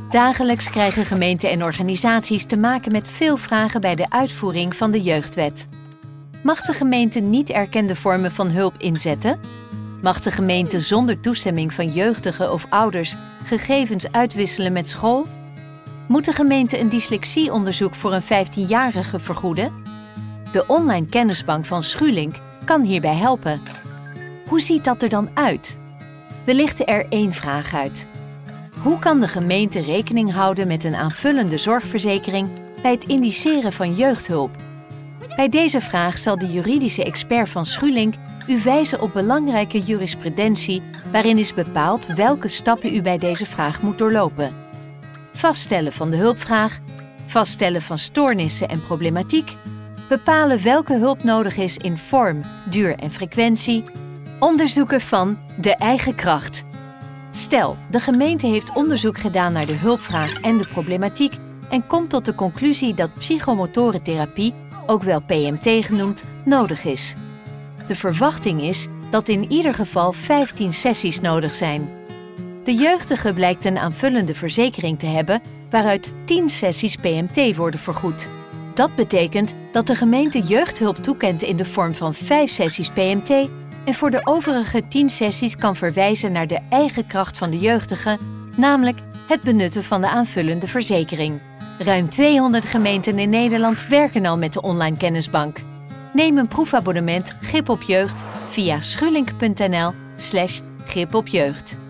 Dagelijks krijgen gemeenten en organisaties te maken met veel vragen bij de uitvoering van de Jeugdwet. Mag de gemeente niet erkende vormen van hulp inzetten? Mag de gemeente zonder toestemming van jeugdigen of ouders gegevens uitwisselen met school? Moet de gemeente een dyslexieonderzoek voor een 15-jarige vergoeden? De online kennisbank van Schulink kan hierbij helpen. Hoe ziet dat er dan uit? We lichten er één vraag uit. Hoe kan de gemeente rekening houden met een aanvullende zorgverzekering bij het indiceren van jeugdhulp? Bij deze vraag zal de juridische expert van Schulink u wijzen op belangrijke jurisprudentie waarin is bepaald welke stappen u bij deze vraag moet doorlopen. Vaststellen van de hulpvraag, vaststellen van stoornissen en problematiek, bepalen welke hulp nodig is in vorm, duur en frequentie, onderzoeken van de eigen kracht. Stel, de gemeente heeft onderzoek gedaan naar de hulpvraag en de problematiek en komt tot de conclusie dat psychomotorentherapie, ook wel PMT genoemd, nodig is. De verwachting is dat in ieder geval 15 sessies nodig zijn. De jeugdige blijkt een aanvullende verzekering te hebben waaruit 10 sessies PMT worden vergoed. Dat betekent dat de gemeente jeugdhulp toekent in de vorm van 5 sessies PMT en voor de overige 10 sessies kan verwijzen naar de eigen kracht van de jeugdige, namelijk het benutten van de aanvullende verzekering. Ruim 200 gemeenten in Nederland werken al met de online kennisbank. Neem een proefabonnement Grip op Jeugd via schulink.nl/gripopjeugd.